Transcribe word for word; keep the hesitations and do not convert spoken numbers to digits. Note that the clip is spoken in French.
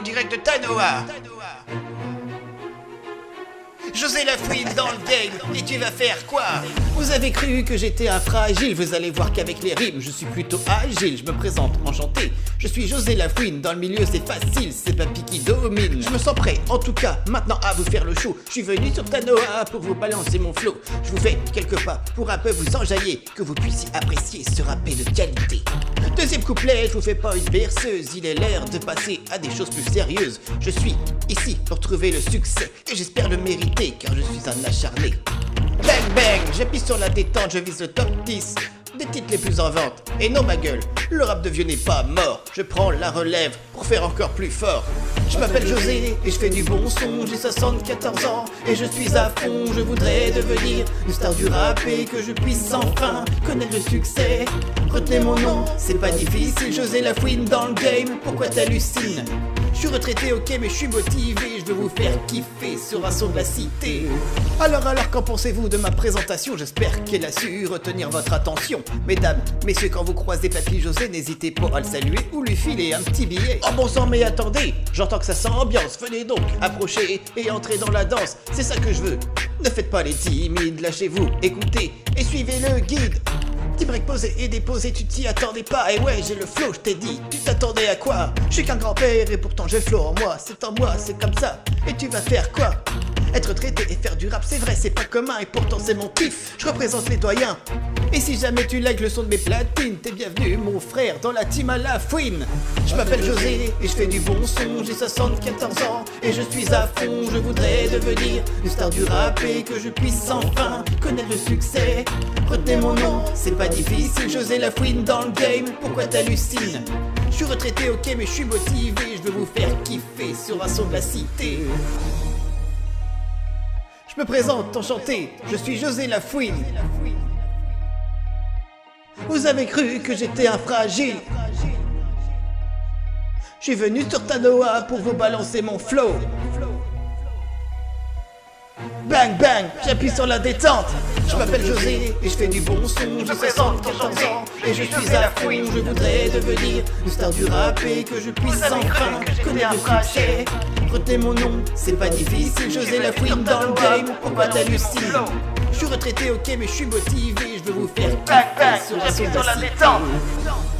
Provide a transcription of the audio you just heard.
direct de Tanoa. José Lafouine dans le game, et tu vas faire quoi? Vous avez cru que j'étais un fragile, vous allez voir qu'avec les rimes, je suis plutôt agile. Je me présente, enchanté, je suis José Lafouine, dans le milieu c'est facile, c'est Papy qui domine. Je me sens prêt, en tout cas, maintenant à vous faire le show. Je suis venu sur Tanoa pour vous balancer mon flow. Je vous fais quelques pas pour un peu vous enjailler, que vous puissiez apprécier ce rappé de qualité. Deuxième couplet, je vous fais pas une berceuse, il est l'heure de passer à des choses plus sérieuses. Je suis ici pour trouver le succès, et j'espère le mériter, car je suis un acharné. Bang bang, j'appuie sur la détente, je vise le top dix des titres les plus en vente. Et non ma gueule, le rap de vieux n'est pas mort. Je prends la relève pour faire encore plus fort. Je m'appelle José et je fais du bon son. J'ai soixante-quatorze ans et je suis à fond. Je voudrais devenir une star du rap et que je puisse enfin connaître le succès. Retenez mon nom, c'est pas difficile. José Lafouine dans le game, pourquoi t'hallucines? Je suis retraité, ok, mais je suis motivé. Je veux vous faire kiffer sur un son de la cité. Alors, alors, qu'en pensez-vous de ma présentation? J'espère qu'elle a su retenir votre attention. Mesdames, messieurs, quand vous croisez Papy José, n'hésitez pas à le saluer ou lui filer un petit billet. Oh bon sang, mais attendez, j'entends que ça sent ambiance. Venez donc, approchez et entrez dans la danse. C'est ça que je veux. Ne faites pas les timides, lâchez-vous, écoutez et suivez le guide. Petit break posé et déposé, tu t'y attendais pas. Et ouais, j'ai le flow, je t'ai dit, tu t'attendais à quoi? Je suis qu'un grand-père et pourtant j'ai le flow en moi. C'est en moi, c'est comme ça. Et tu vas faire quoi? Être traité et faire du rap, c'est vrai, c'est pas commun. Et pourtant c'est mon kiff, je représente les doyens. Et si jamais tu likes le son de mes platines, t'es bienvenu mon frère dans la team à Lafouine. Je m'appelle José et je fais du bon son. J'ai soixante-quatorze ans et je suis à fond. Je voudrais devenir une star du rap et que je puisse enfin connaître le succès. Retenez mon nom, c'est pas difficile. José Lafouine dans le game, pourquoi t'hallucines? Je suis retraité, ok, mais je suis motivé. Je veux vous faire kiffer sur un son de la cité. Je me présente, enchanté, je suis José Lafouine. Vous avez cru que j'étais un fragile. Je suis venu sur Tanoa pour vous balancer mon flow. Bang bang, j'appuie sur la détente. Je m'appelle José et je fais du bon son. J'ai soixante-quatorze ans et je suis à fond. Je voudrais devenir une star du rap et que je puisse enfin connaître le succès. Retenez mon nom, c'est pas difficile. José Lafouine dans le game, pourquoi t'hallucines? Je suis retraité, ok, mais je suis motivé. Je veux vous faire kiffer sur un son de la détente.